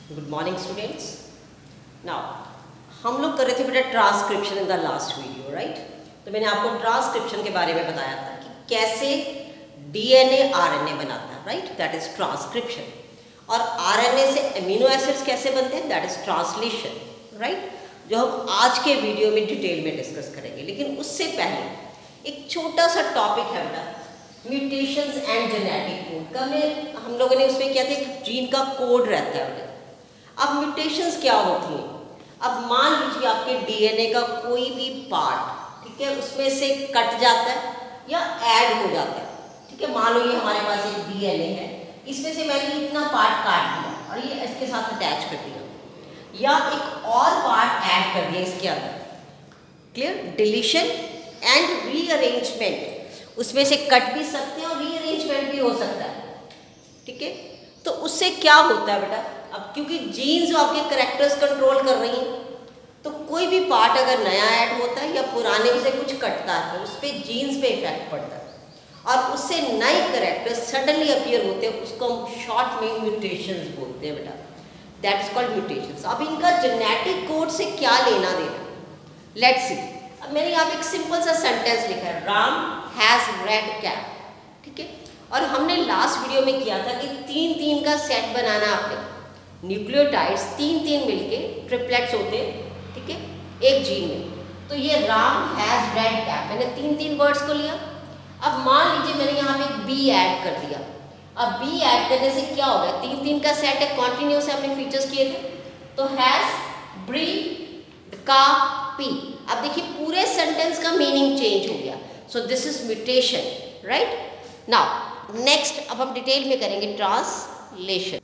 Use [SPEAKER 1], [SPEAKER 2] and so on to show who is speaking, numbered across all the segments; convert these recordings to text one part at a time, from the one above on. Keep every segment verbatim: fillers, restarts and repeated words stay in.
[SPEAKER 1] Good morning students. Now हम लोग कर रहे थे बेटा transcription in the last video, right. तो मैंने आपको ट्रांसक्रिप्शन के बारे में बताया था कि कैसे डीएनए आरएनए बनाता है, राइट, दैट इज ट्रांसक्रिप्शन। और आरएनए से अमीनो एसिड्स कैसे बनते हैं, दैट इज ट्रांसलेशन, राइट, जो हम आज के वीडियो में डिटेल में डिस्कस करेंगे। लेकिन उससे पहले एक छोटा सा टॉपिक है बेटा, म्यूटेशंस एंड जेनेटिक कोड का। में हम लोगों ने उसमें क्या था, जीन का कोड रहता है बेटा। अब म्यूटेशंस क्या होती हैं? अब मान लीजिए आपके डीएनए का कोई भी पार्ट, ठीक है, उसमें से कट जाता है या ऐड हो जाता है, ठीक है। मान लो ये हमारे पास एक डीएनए है, इसमें से मैंने इतना पार्ट काट दिया और ये इसके साथ अटैच कर दिया, या एक और पार्ट ऐड कर दिया इसके अंदर। क्लियर? डिलीशन एंड रीअरेंजमेंट, उसमें से कट भी सकते हैं और रीअरेंजमेंट भी हो सकता है, ठीक है। तो उससे क्या होता है बेटा, अब क्योंकि जीन्स जो आपके कैरेक्टर्स कंट्रोल कर रही हैं, तो कोई भी पार्ट अगर नया ऐड होता है या पुराने से कुछ कटता है तो उस पर जीन्स पे इफेक्ट पड़ता है और उससे नए कैरेक्टर्स सडनली अपीयर होते हैं। उसको हम शॉर्ट में म्यूटेशंस बोलते हैं बेटा, दैट इज कॉल्ड म्यूटेशंस। अब इनका जेनेटिक कोड से क्या लेना देना, लेट्स सी। अब मैंने यहाँ पे एक सिंपल सा सेंटेंस लिखा है, राम हैज़ रेड कैप, ठीक है। और हमने लास्ट वीडियो में किया था कि तीन तीन का सेट बनाना आपने, न्यूक्लियोटाइड्स तीन तीन मिलके ट्रिपलेट्स होते हैं, ठीक है, एक जीन में। तो ये राम हैज़ रेड कैप, मैंने तीन तीन वर्ड्स को लिया। अब मान लीजिए मैंने यहाँ पे एक बी ऐड कर दिया। अब बी ऐड करने से क्या हो गया, तीन तीन का सेट है, कॉन्टिन्यूस है, हमने फीचर्स किए थे। तो हैज़ ब्री का पी। अब देखिए पूरे सेंटेंस का मीनिंग चेंज हो गया। So this is mutation, right. Now next, अब हम डिटेल में करेंगे translation.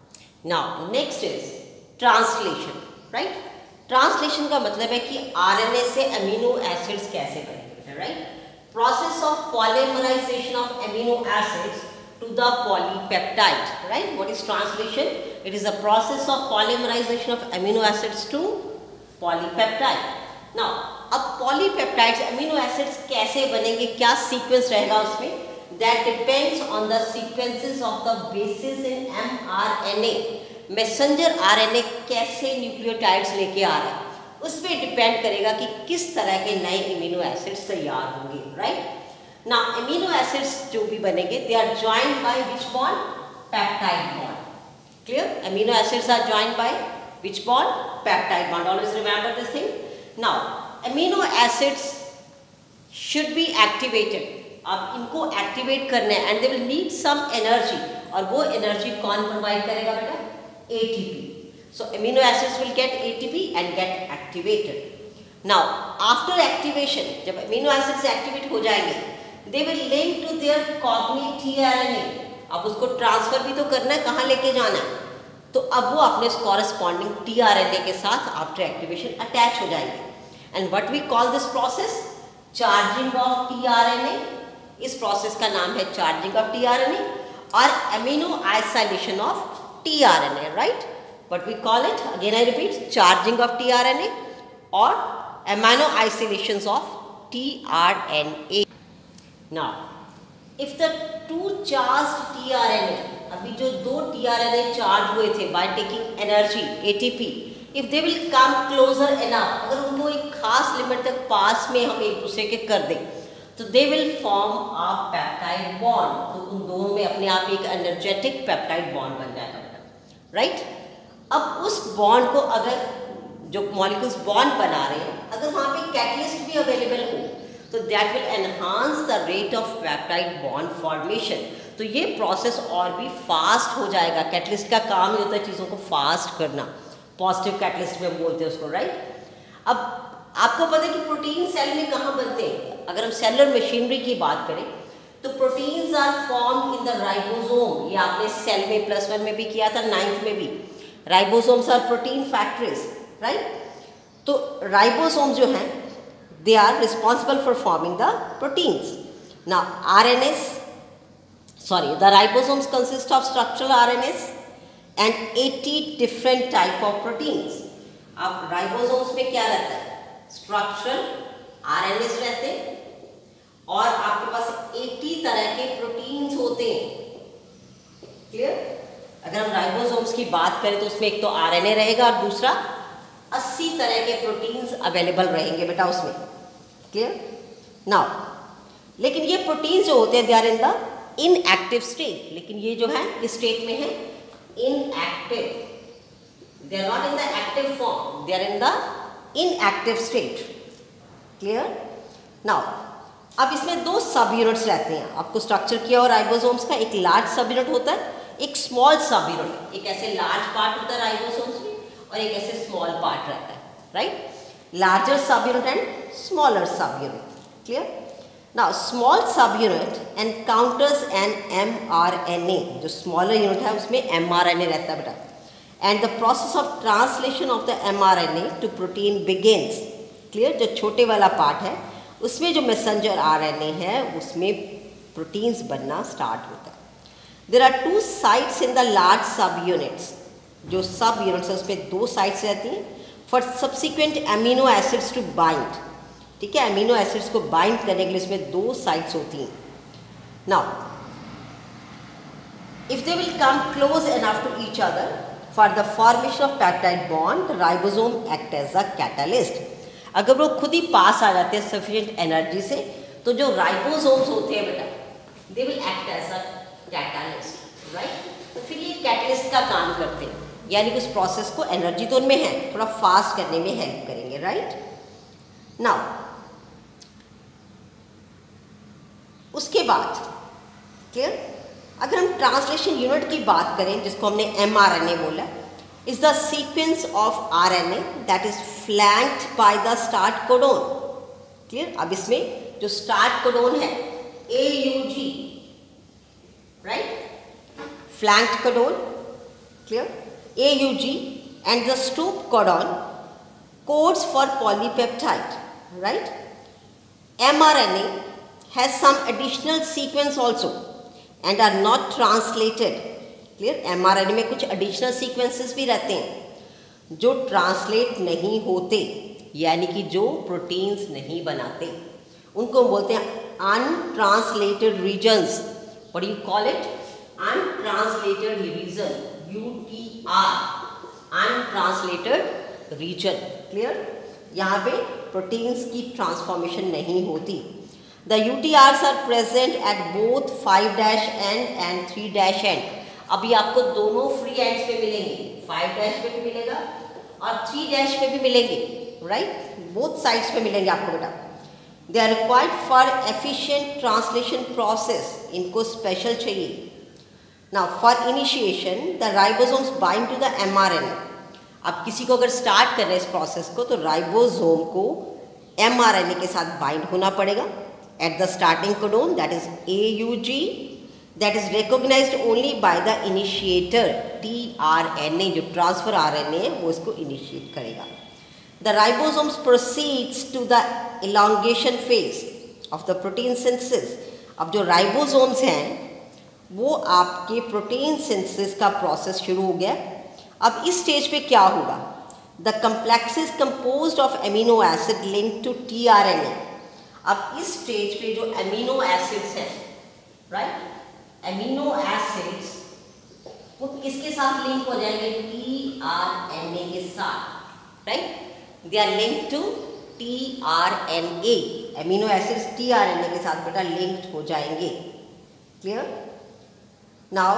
[SPEAKER 1] Now next is translation, right. Translation का मतलब है कि आरएनए से अमीनो एसिड्स कैसे बनेंगे, right. Process of polymerisation of amino acids to the polypeptide, right. What is translation? It is a process of polymerisation of amino acids to polypeptide. Now अब polypeptides amino acids कैसे बनेंगे, क्या sequence रहेगा उसमें, that depends on the sequences of the bases in mRNA। Messenger RNA कैसे nucleotides लेके आ रहा है, उस पर डिपेंड करेगा कि किस तरह के नए अमीनो एसिड्स तैयार होंगे, राइट। ना अमीनो एसिड्स जो भी बनेंगे, they are joined by which bond, peptide bond. Clear? Amino acids are joined by which bond, peptide bond. Always remember this thing. Now amino acids should be activated. अब इनको activate करना है and they will need some energy, और वो energy कौन provide करेगा बेटा, ATP. So amino acids will get ATP and get activated. Now after activation, जब अमीनो एसिड्स एक्टिवेट हो जाएंगे, they will link to their cognate tRNA. अब उसको ट्रांसफर भी तो करना है, कहाँ लेके जाना है, तो अब वो अपने कॉरेस्पॉन्डिंग टीआरएनए के साथ आफ्टर एक्टिवेशन अटैच हो जाएंगे। And what we call this process, charging of tRNA. इस प्रोसेस का नाम है चार्जिंग ऑफ टीआरएनए और aminoacylation of tRNA, right. What we call it, again I repeat, charging of tRNA और aminoacylations of tRNA. Now if the two charged tRNA, अभी जो दो tRNA charge हुए थे by taking energy ATP, if they will come closer enough, अगर उनको एक खास लिमिट तक पास में हम एक दूसरे के कर दें, तो they will form a peptide bond. तो उन दोनों में अपने आप एक एनर्जेटिक पेप्टाइड बॉन्ड बन जाएगा, राइट। अब उस बॉन्ड को, अगर जो मॉलिक्यूल्स बॉन्ड बना रहे हैं, अगर वहाँ पे कैटलिस्ट भी अवेलेबल हो, तो that will enhance the rate of peptide bond formation. तो ये प्रोसेस और भी फास्ट हो जाएगा। कैटलिस्ट का काम ही होता है चीज़ों को फास्ट करना, पॉजिटिव कैटलिस्ट में बोलते हैं उसको, राइट। अब आपको पता है कि प्रोटीन सेल में कहाँ बनते हैं। अगर हम सेलुलर मशीनरी की बात करें तो proteins are form in the ribosome. ये आपने सेल में प्लस वन में भी किया था, नाइन्थ में भी। Ribosomes are protein factories, right. तो राइबोसोम जो हैं, they are responsible for forming the proteins. Now RNAs, sorry, the ribosomes consist of structural RNAs and eighty different type of proteins. अब राइबोसोम्स में क्या रहता है, स्ट्रक्चरल आरएनएस रहते हैं और आपके पास अस्सी तरह के प्रोटीन्स होते हैं। क्लियर? अगर हम राइबोसोम्स की बात करें तो उसमें एक तो आरएनए रहेगा और दूसरा अस्सी तरह के प्रोटीन्स अवेलेबल रहेंगे बेटा उसमें। क्लियर? नाउ लेकिन ये प्रोटीन्स जो होते हैं they are in the inactive state, लेकिन ये जो है किस स्टेट में है? Inactive. They are not in the active form, they are in the inactive state. Clear? Now अब इसमें दो सब यूनिट्स रहते हैं, आपको स्ट्रक्चर किया और राइबोसोम्स का एक लार्ज सब यूनिट होता है, एक स्मॉल सब यूनिट। एक ऐसे लार्ज पार्ट होता है राइबोसोम्स में और एक ऐसे स्मॉल पार्ट रहता है, right? Larger sub unit and smaller sub unit. Clear? Now small sub unit encounters an mRNA, जो स्मॉलर यूनिट है उसमें एमआरएनए रहता है बेटा, and the process of translation of the mRNA to protein begins. Clear? जो छोटे वाला part है उसमें जो मैसेंजर आरएनए है उसमें प्रोटीन्स बनना स्टार्ट होता है। There are two sites in the large sub units, जो सब यूनिट्स है उसमें दो साइट्स रहती हैं for subsequent amino acids to bind. ठीक है, अमीनो एसिड्स को बाइंड करने के लिए इसमें दो साइट्स होती हैं। Now if they will come close enough to each other for the formation of peptide bond, the ribosome act as a catalyst. अगर वो खुद ही पास आ जाते हैं सफिशिएंट एनर्जी से, तो जो राइबोसोम्स होते हैं बेटा they will act as a catalyst, right? तो फिर ये कैटलिस्ट का काम करते हैं, यानी कि उस प्रोसेस को एनर्जी तो उनमें है, थोड़ा फास्ट करने में हेल्प करेंगे, राइट? नाउ उसके बाद क्लियर, अगर हम ट्रांसलेशन यूनिट की बात करें जिसको हमने एमआरएनए बोला, is the sequence of R N A that is flanked by the start codon. Clear? अब इसमें जो start codon है A U G, right? Flanked codon, clear? A U G and the stop codon codes for polypeptide, right? mRNA has some additional sequence also and are not translated. Clear? MRNA में कुछ additional sequences भी रहते हैं जो translate नहीं होते, यानी कि जो प्रोटीन्स नहीं बनाते, उनको हम बोलते हैं untranslated regions. What you call it? Untranslated region, U T R, untranslated region. Clear? यहाँ पे प्रोटीन्स की ट्रांसफॉर्मेशन नहीं होती। The U T Rs are present at both five dash end and three dash end. अभी आपको दोनों free ends पे मिलेंगे, फाइव डैश पे भी मिलेगा और थ्री डैश पे भी मिलेंगे, राइट? बोथ साइड्स पे मिलेंगे आपको बेटा। They are required for efficient translation process, इनको स्पेशल चाहिए। Now for initiation the ribosomes bind to the mRNA. अब किसी को अगर स्टार्ट कर रहे हैं इस प्रोसेस को, तो राइबोसोम को एमआरएनए के साथ बाइंड होना पड़ेगा at the starting codon, that is A U G, that is recognized only by the initiator T R N A, जो ट्रांसफर आर एन ए है वो इसको इनिशिएट करेगा। The ribosomes proceeds to the elongation phase of the protein synthesis। अब जो ribosomes हैं वो आपके प्रोटीन सिंथेसिस का प्रोसेस शुरू हो गया। अब इस स्टेज पे क्या होगा? The complex is composed of amino acid linked to T R N A। अब इस स्टेज पे जो अमीनो एसिड्स हैं, राइट, एमिनो एसिड्स वो किसके साथ लिंक हो जाएंगे? टी आर एन ए के साथ, right? They are link to T R N A. Amino acids T R N A के साथ बेटा लिंक्ड हो जाएंगे। Clear? Now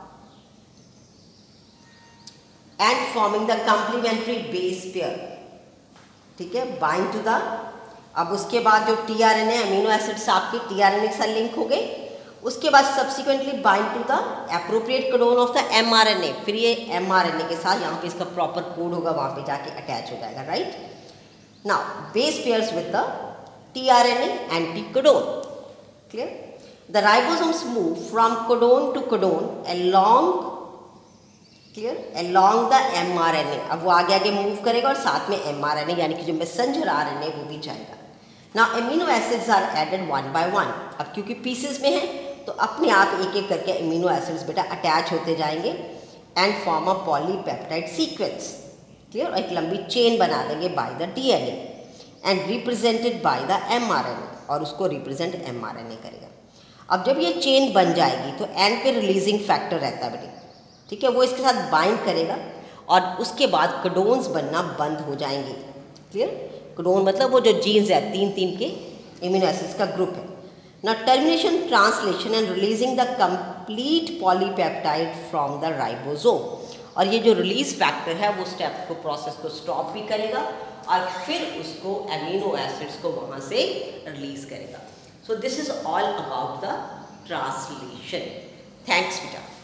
[SPEAKER 1] and forming the complementary base pair. ठीक है, बाइंड टू द, अब उसके बाद जो T R N A amino acids आपके टी आर एन ए के साथ लिंक हो गए, उसके बाद subsequently bind to the appropriate codon of the mRNA. फिर ये एमआरएनए के साथ यहाँ पे इसका प्रॉपर कोड होगा, वहाँ पे जाके अटैच हो जाएगा, right? Now base pairs with the tRNA anticodon. Clear? The ribosomes move from codon to codon along, clear, along the mRNA. अब वो आगे आगे मूव करेगा और साथ में एमआरएनए यानी कि जो मैसेंजर आरएनए वो भी जाएगा। Now amino acids are added one by one. अब क्योंकि पीसेस में है तो अपने आप एक एक करके एमिनो एसिड्स बेटा अटैच होते जाएंगे and form a polypeptide sequence. Clear? एक लंबी चेन बना देंगे by the DNA and represented by the mRNA, और उसको रिप्रेजेंट एमआरएनए करेगा। अब जब ये चेन बन जाएगी तो एंड पे रिलीजिंग फैक्टर रहता है बेटे। ठीक है, वो इसके साथ बाइंड करेगा और उसके बाद कोडोन्स बनना बंद हो जाएंगे। क्लियर? कोडोन मतलब वो जो जीन्स है, तीन तीन के इम्यूनो एसिड्स का ग्रुप है। Now termination, translation and releasing the complete polypeptide from the ribosome. और ये जो रिलीज फैक्टर है वो स्टेप को प्रोसेस को स्टॉप भी करेगा और फिर उसको एमिनो एसिड्स को वहाँ से रिलीज करेगा। So this is all about the translation. Thanks बेटा।